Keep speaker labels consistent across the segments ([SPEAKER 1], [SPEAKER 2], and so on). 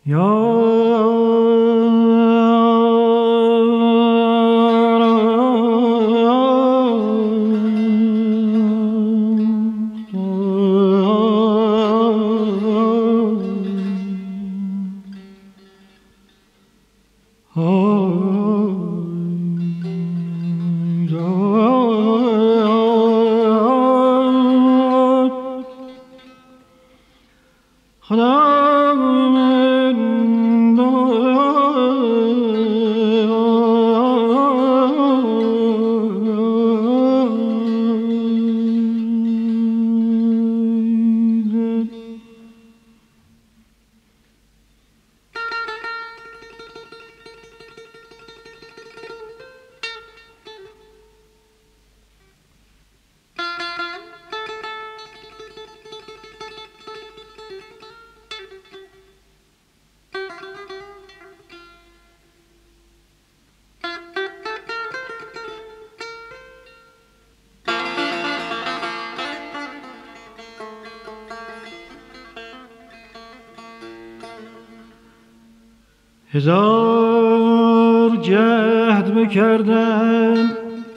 [SPEAKER 1] هزار جهد بکردم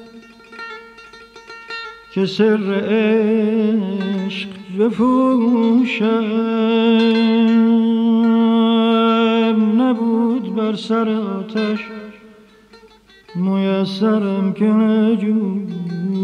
[SPEAKER 1] که سر عشق بپوشم، نبود بر سر آتش میسرم که نجوشم.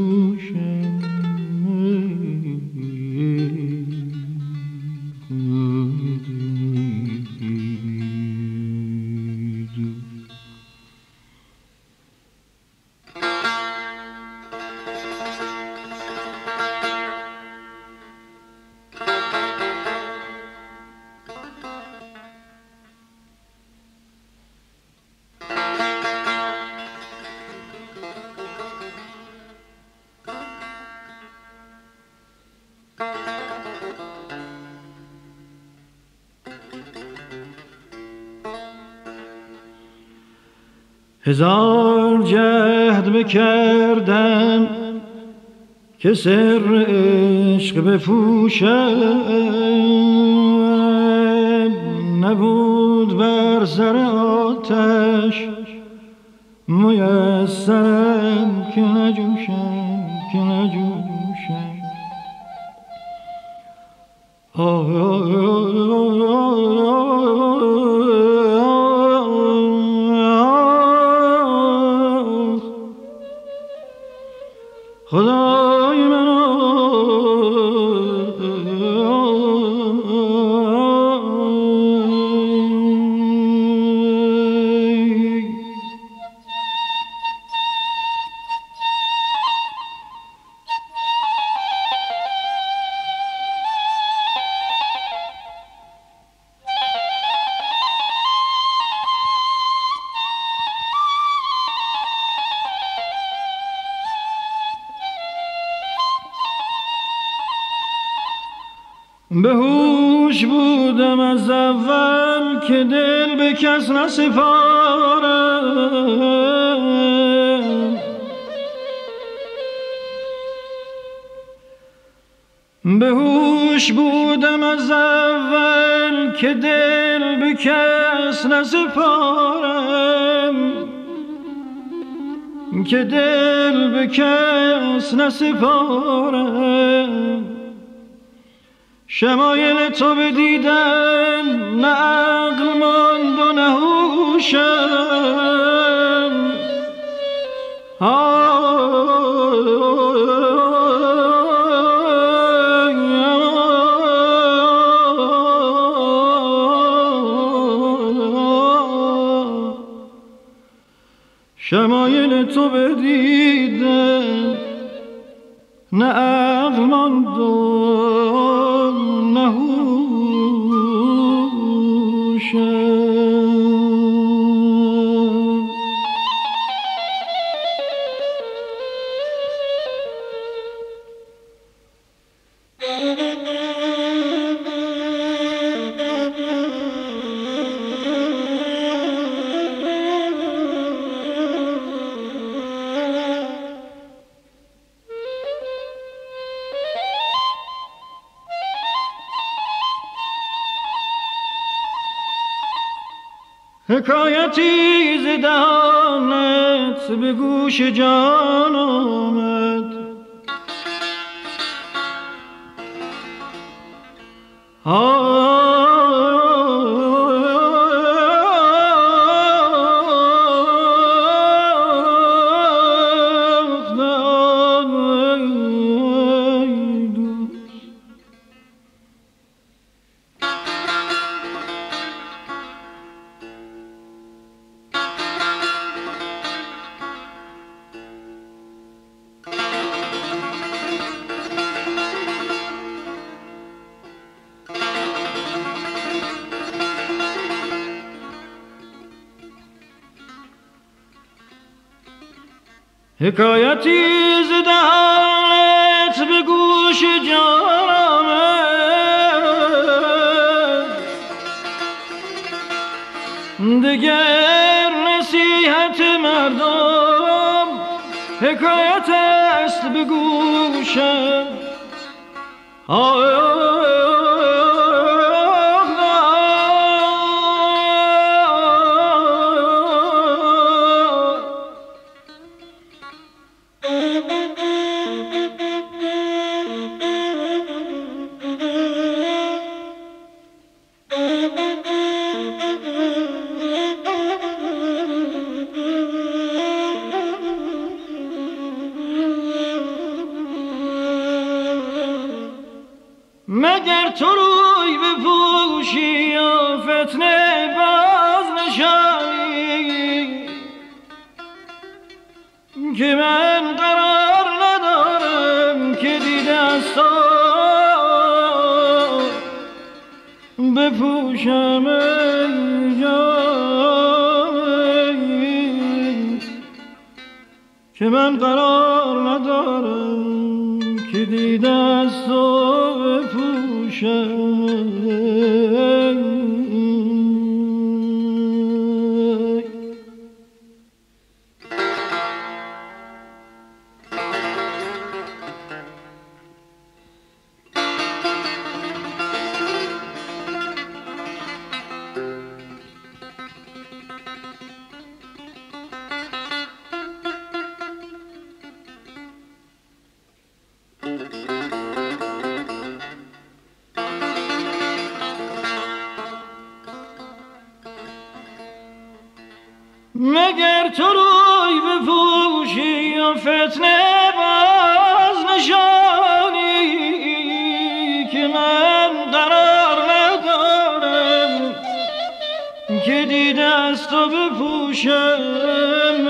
[SPEAKER 1] هزار جهد بکردم که سر عشق بپوشم، نبود بر سر آتش میسرم که نجوشم، که نجوشم. خدای من به هوش بودم از اول که دل به کس نسپارم، به هوش بودم از اول که دل به کس نسپارم، که دل به کس نسپارم. شمایل تو بدیدم نه عقل ماند و نه هوشم، شمایل تو بدیدم نه عقل ماند و نه هوشم. حکایتی ز دهانت به گوش جان آمد. حکایتی ز دهانت به گوش جان آمد. دگر نصیحت مردم حکایت است به گوشم. مگر تو روی بپوشی و فتنه باز نشانی، که من قرار ندارم که دیده از تو بپوشم ای جان، که من قرار ندارم که دیده از تو مگر تو روی بپوشی و فتنه باز نشانی، که من قرار ندارم که دیده از تو بپوشم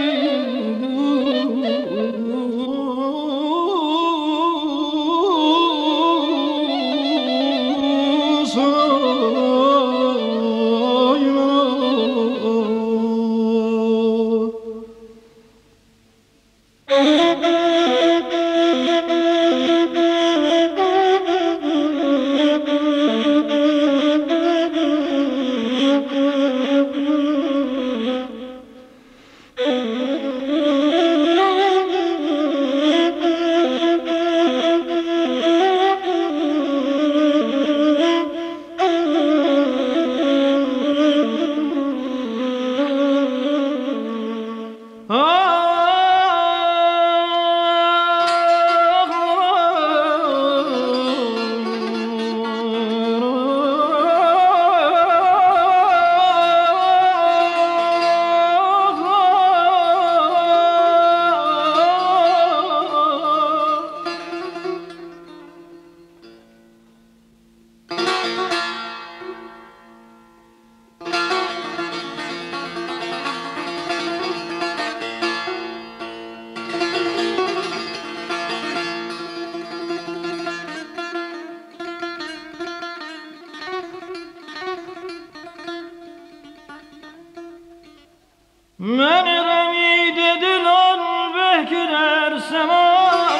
[SPEAKER 1] من رمیده دلان به که در سمان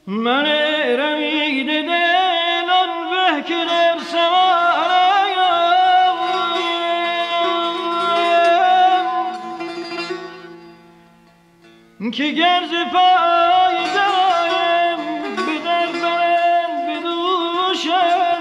[SPEAKER 1] من رمید دل آن به که در سمایم که گرز پای دایم به در برم به دوشم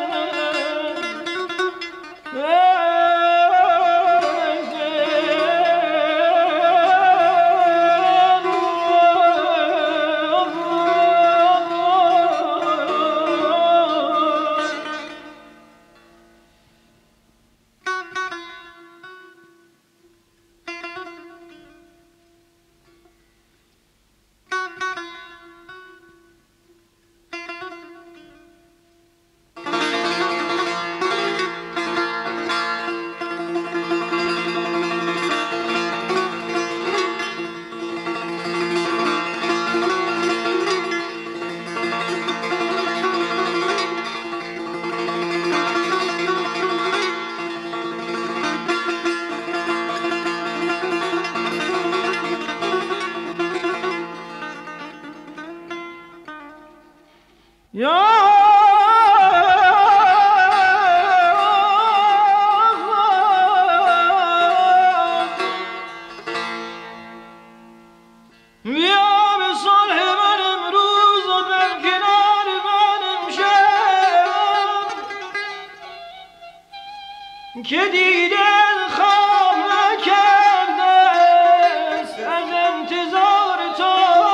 [SPEAKER 1] که دیدن خواب نکرده است از انتظار تو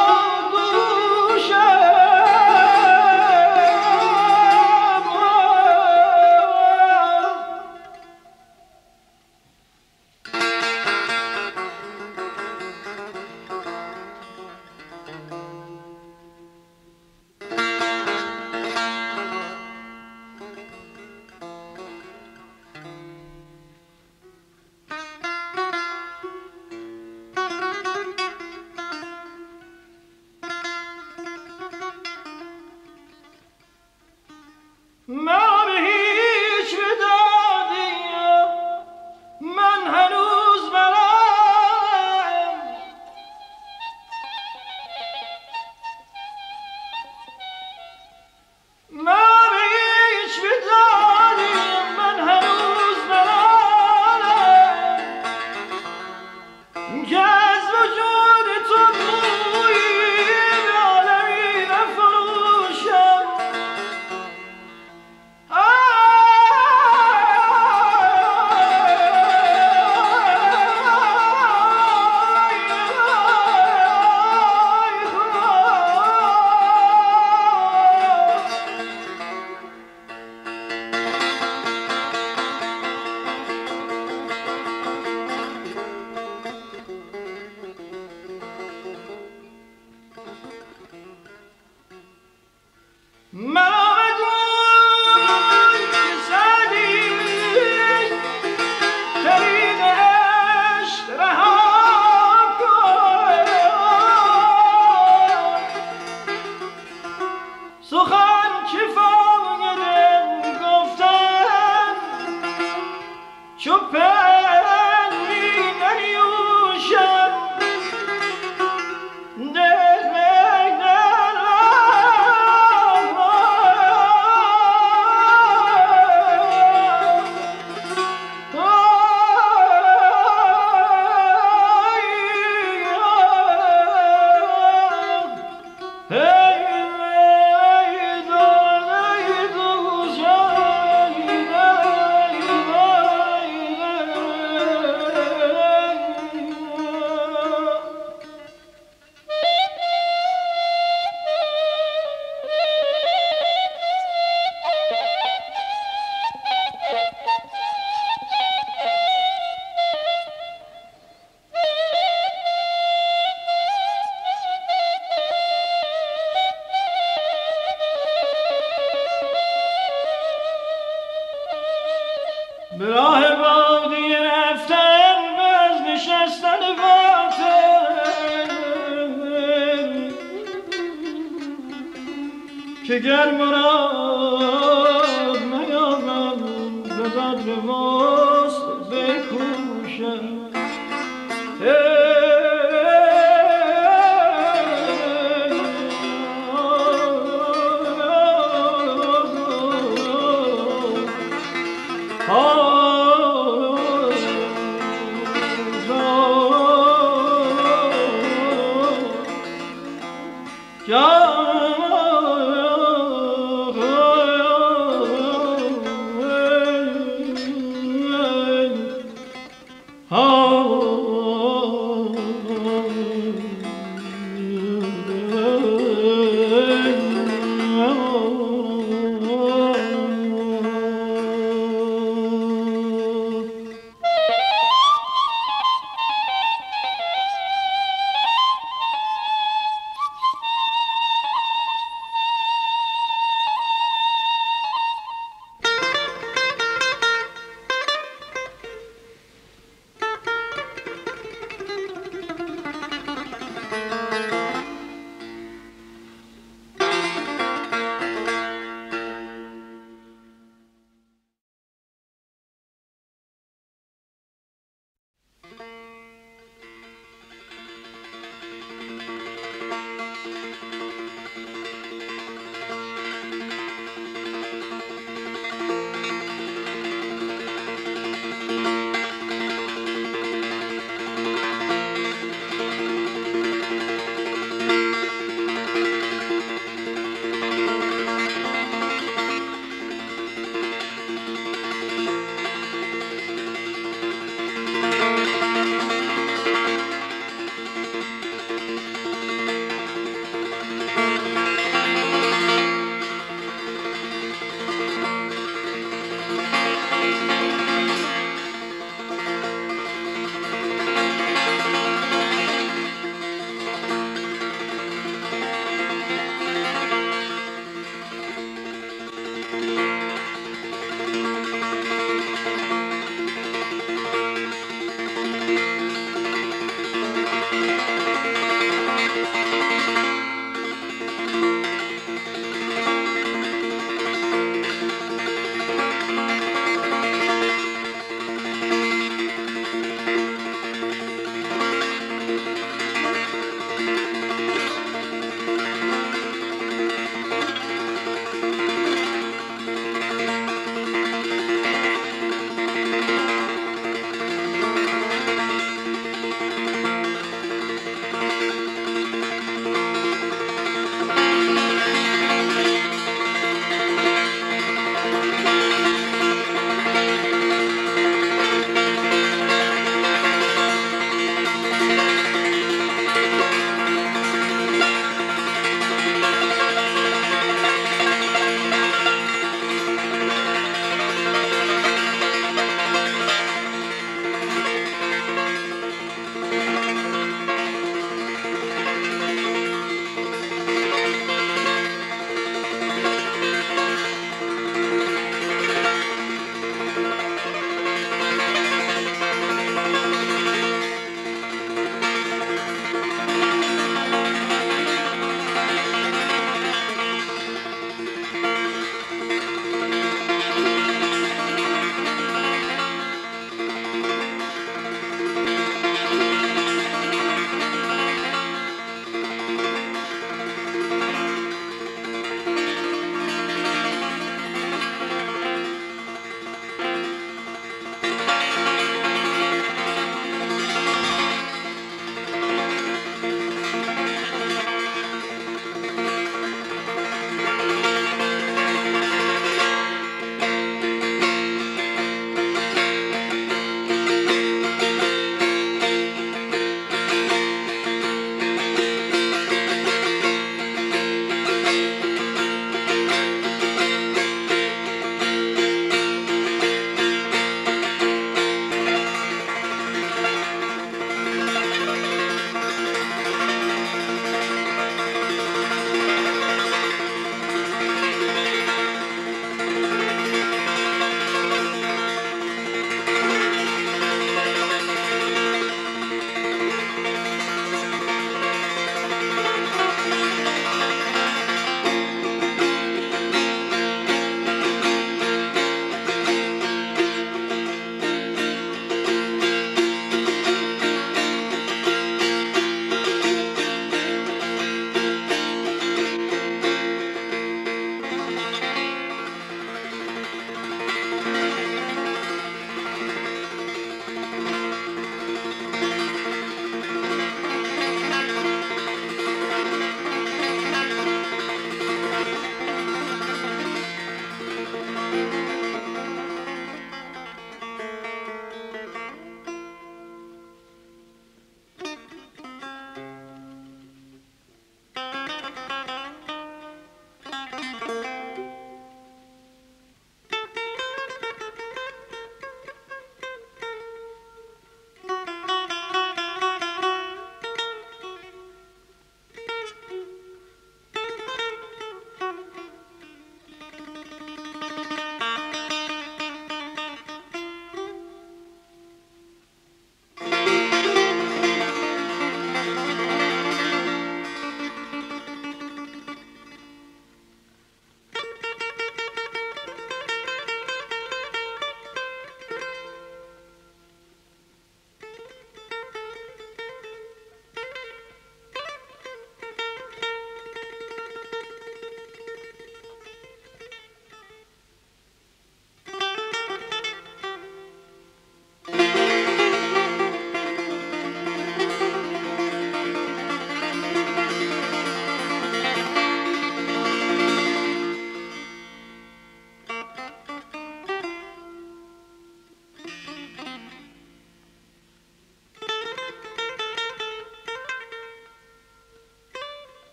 [SPEAKER 1] دوشم من به هیچ بدادیم من هنوز برم من به هیچ بدادیم من هنوز برم که از وجود تو بویی عالمی نفروشم به راه بادی رفتن باز نشستن باطل که گر مراد نیابم به قدر وست بکوشم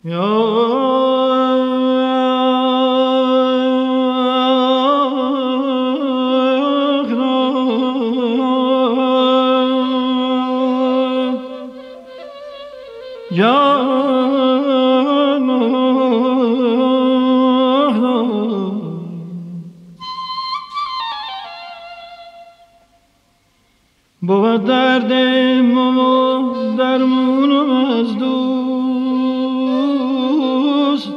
[SPEAKER 1] بود دردم و درمونم از دوست،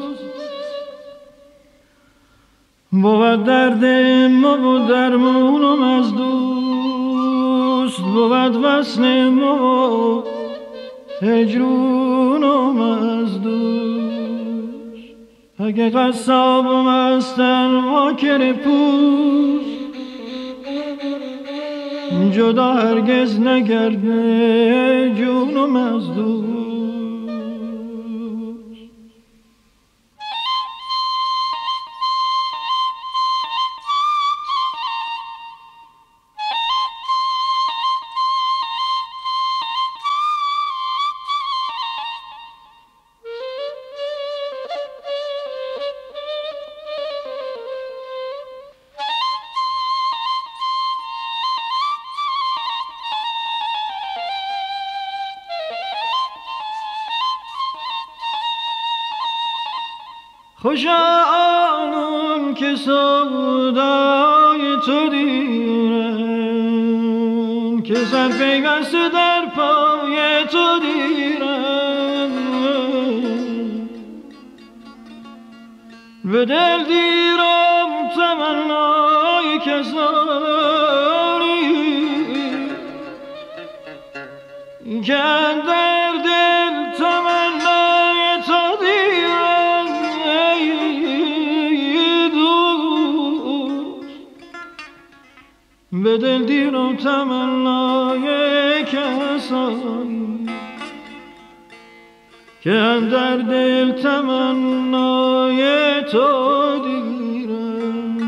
[SPEAKER 1] بود دردم و درمونم از دوست، بود وصلم و هجرونم از دوست. اگه قصابم هستن واکر پوست، جدا هرگز نگرده جونم از دوست. خوش آنم که سودای تو دیرم، که سر پیوسته در پای تو دیرم. به دل دیرم تمنای کسانی که در دل تمنای تو دیرم. به دل دیرم تمنای کسانی که در دل تمنای تو دیرم.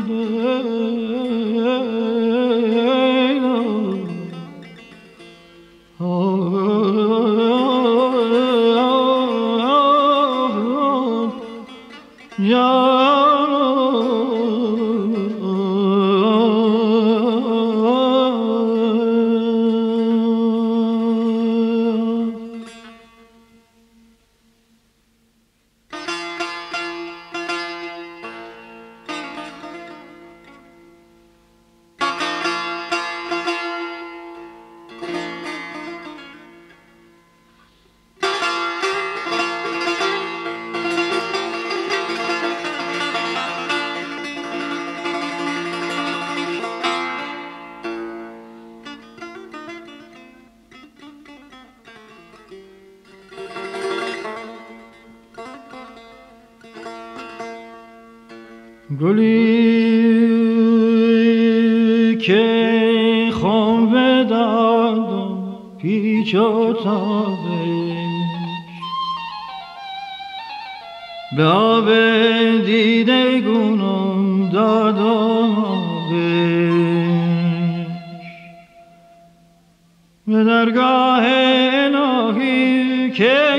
[SPEAKER 1] گلی که خون به دادم پیچ و تابش، به آب دیده گونم دادم آبش. به درگاه الهی که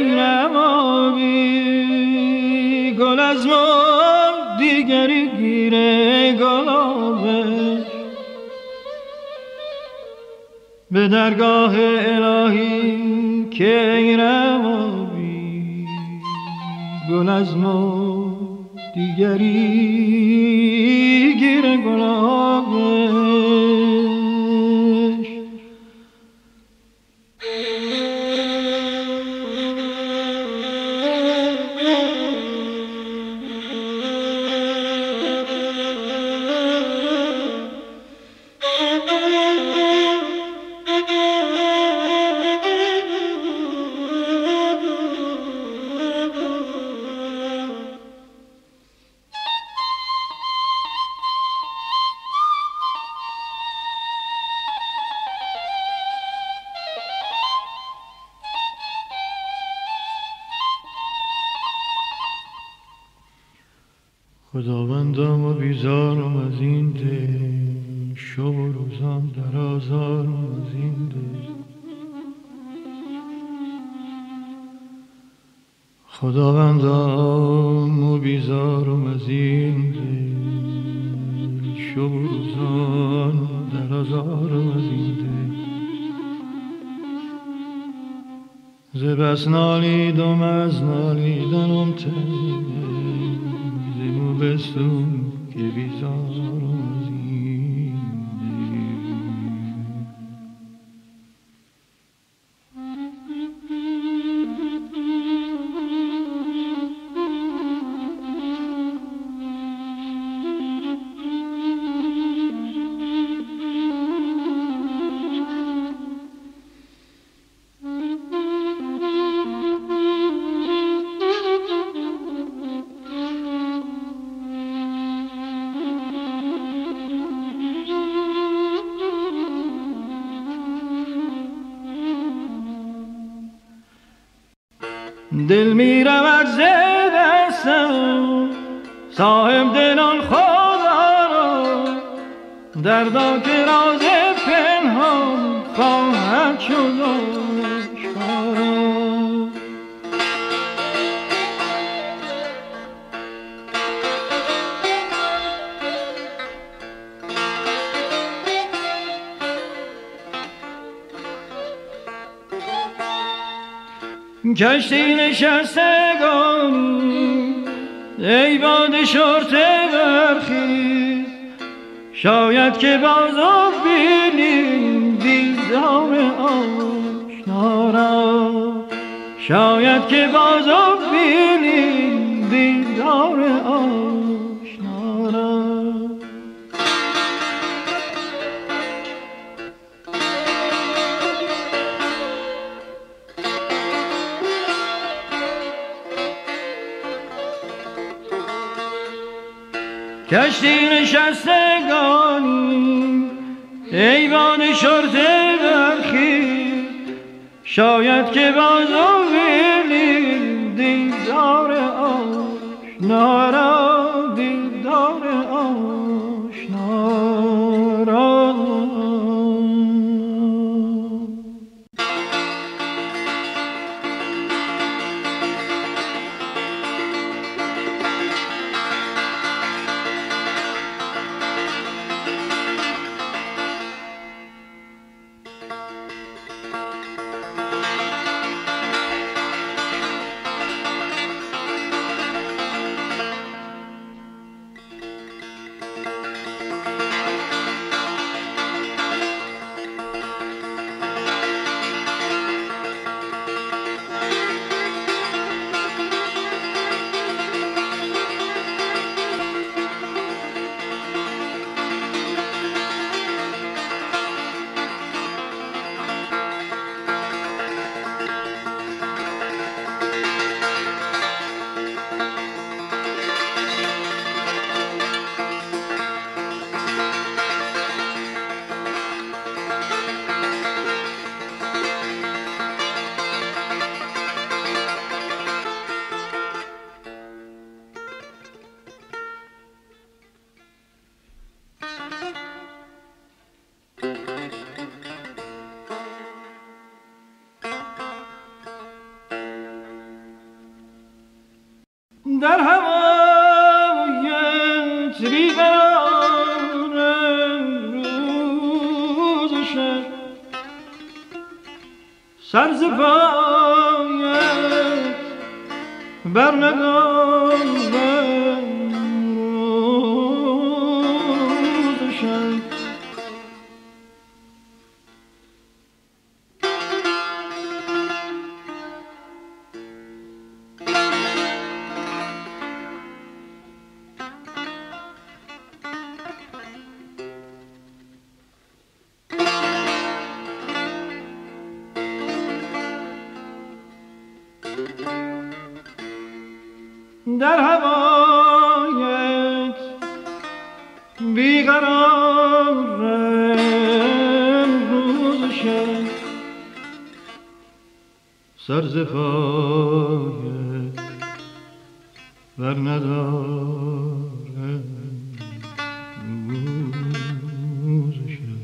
[SPEAKER 1] نمابی، گل از ما دیگری گیره گلابش. به درگاه الهی که نمابی، گل از ما دیگری گیره گلابش. خداوندم و بیزارم از این ده، شب و روزم در آزارم از این ده. خداوندم و بیزارم از این دل، شب و روزان در آزارم از این دل. ز بس نالیدم از نالیدنم تنگ، ز موبستون که بیزارم از این دل می رود ز دستم صاحب دلان خدا را، دردا که راز پنهان خواهد شد آشکارا. کشتی نشستگانی ای باد شرطه برخیز، شاید که بازو بینی دیدار آشنا را، شاید که بازو بینی دیدار آشنا را. کشتی نشستگانی ای باد شرطه برخیز، شاید که بازو بینی دیدار آشنا را، دیدار آشنا را. در هوایت بیقرار روز و شب، سر ز پایت بر ندارم روز و شب. در هوایت بیقرارم روز و شب، سر ز پایت بر ندارم روز و شب.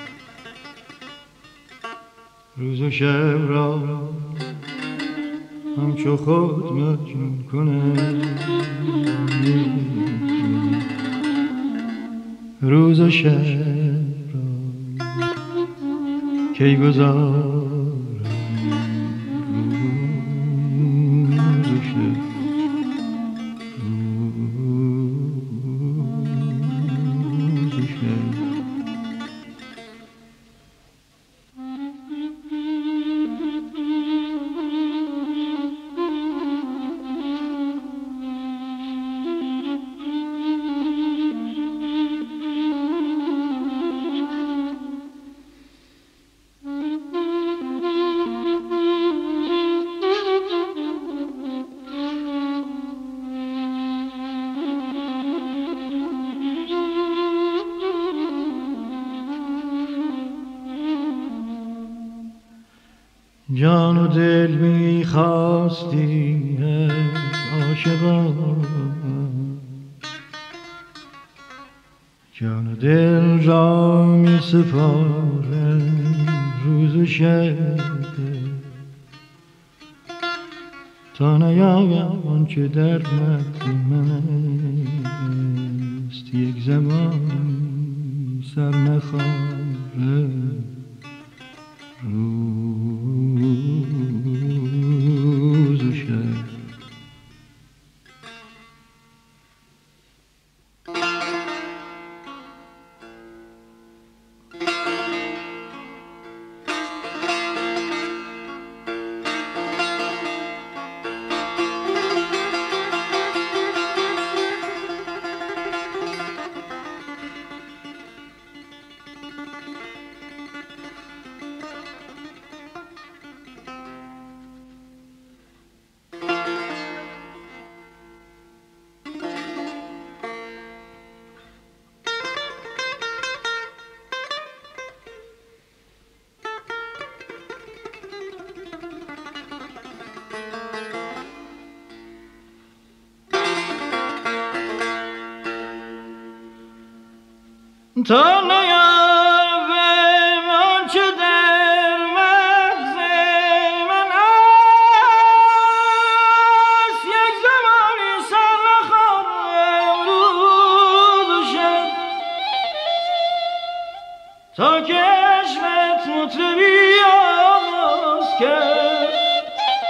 [SPEAKER 1] روز و شب را همچو خود مجنون کنه روز و شب را کی گذارم روز و شب روز و شب جان و دل می‌خواستی عاشقان جان و دل را می‌سپارم روز و شب تا نیایم آنچه در متن من است یک زمان سر نخاره روز و شب تا نیابم آنچه در مغز من است یک زمانی سر نخورم روز و شب تا که عشقت مطربی آغاز کرد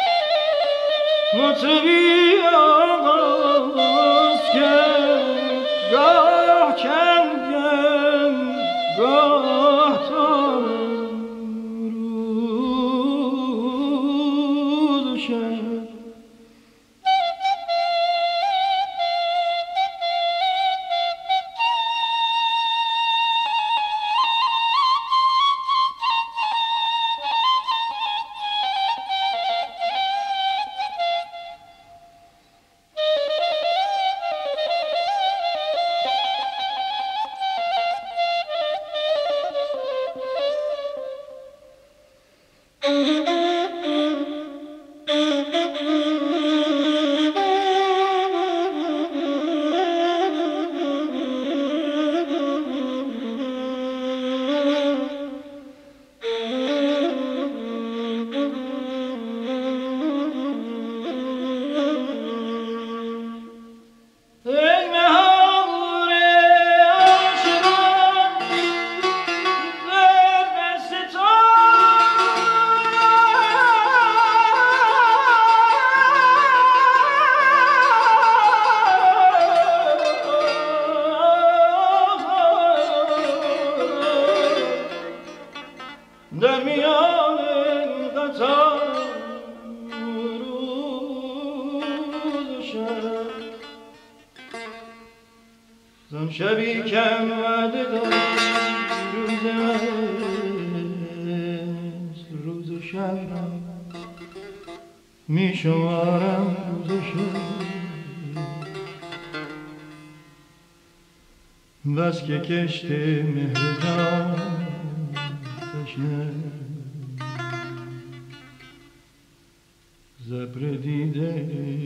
[SPEAKER 1] مطربی آغاز کرد گاه کم گاه تا روز و شب در میان قطار روز و شب زن شبی کم وعده داشت روز است روز و شب را می شمارم روز و شب بس که کشت مهر جان زبر دیده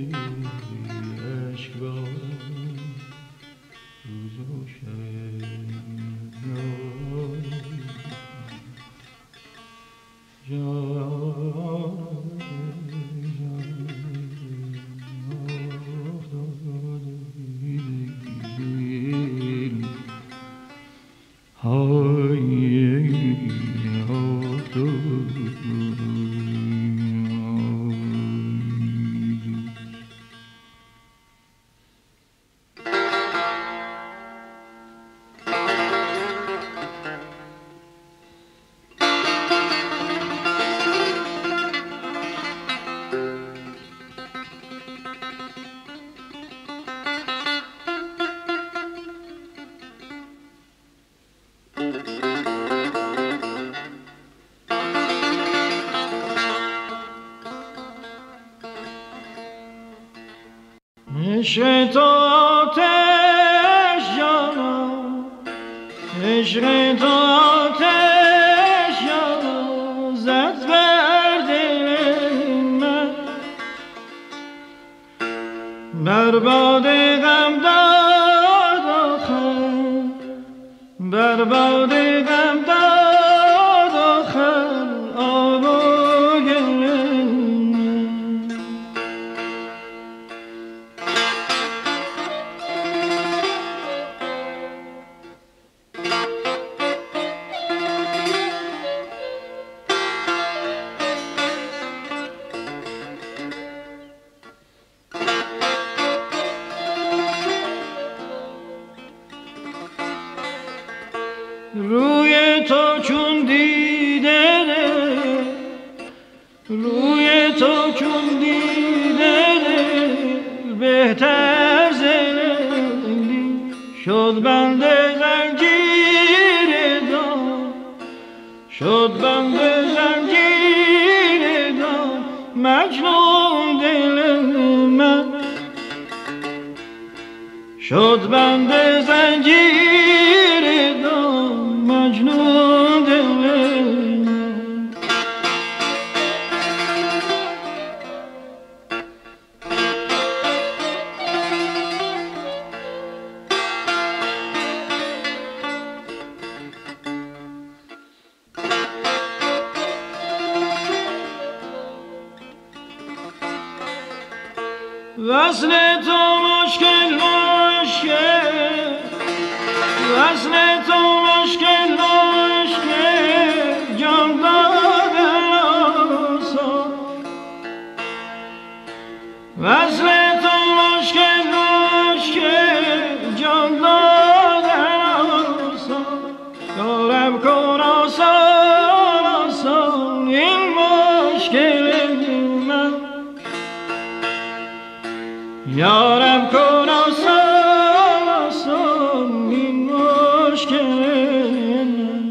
[SPEAKER 1] عشق بارم روز و شب جان عشق تو آتش جانم، عشق تو آتش جانم، زد بر دل من، بر باد غم داد آخر، بر باد غم داد آخر آب و گل. روی تو چون دیده روی تو چون دیده بهتر زندگی شد بنده زنجیر دام، شد بنده زنجیر دام مجنون دل من، شد بنده زنجیر دام مجنون دل من. وصل تو مشکل مشکل، وصل تو مشکل مشکل، جان دادن آسان، وصل تو مشکل مشکل، جان دادن آسان، یارب کن آسان آسان این مشکل من، یارب کن آسان آسان این مشکل من.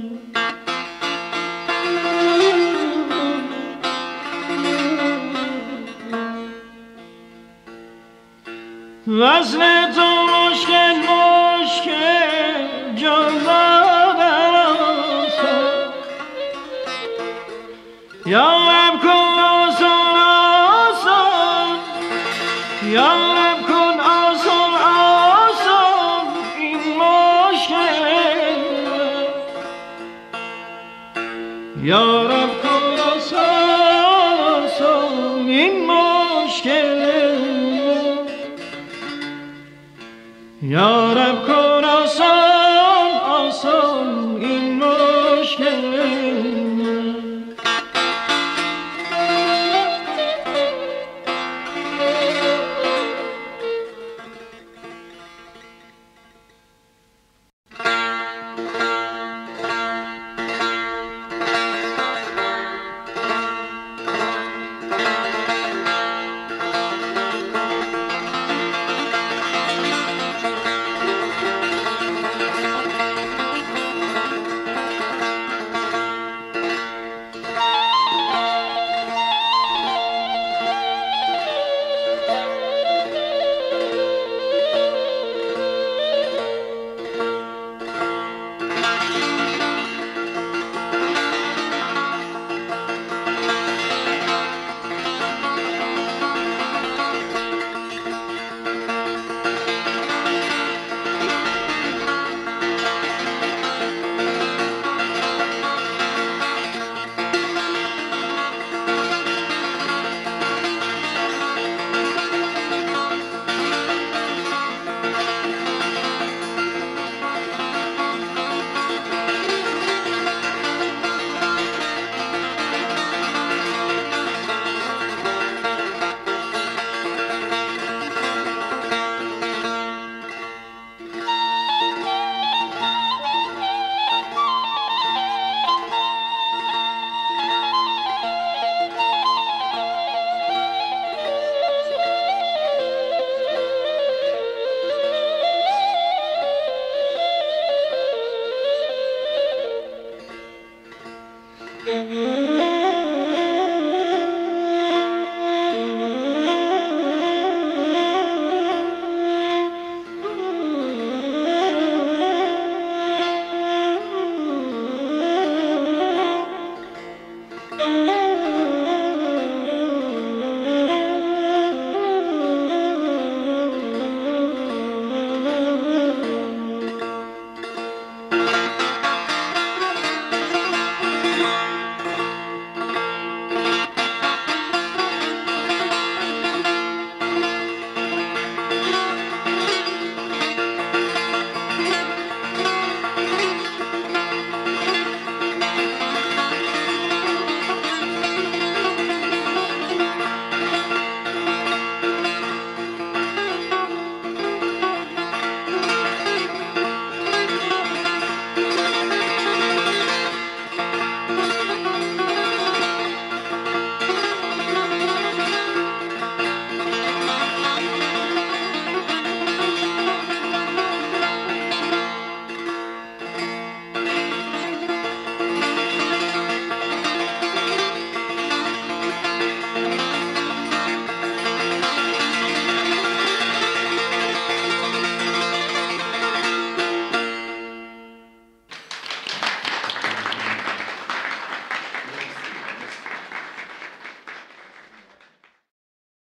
[SPEAKER 1] وصل تو مشکل مشکل، جان دادن آسان، یارب کن آسان آسان، یارب کن آسان آسان این مشکل، یارب کن آسان آسان این مشکل، یارب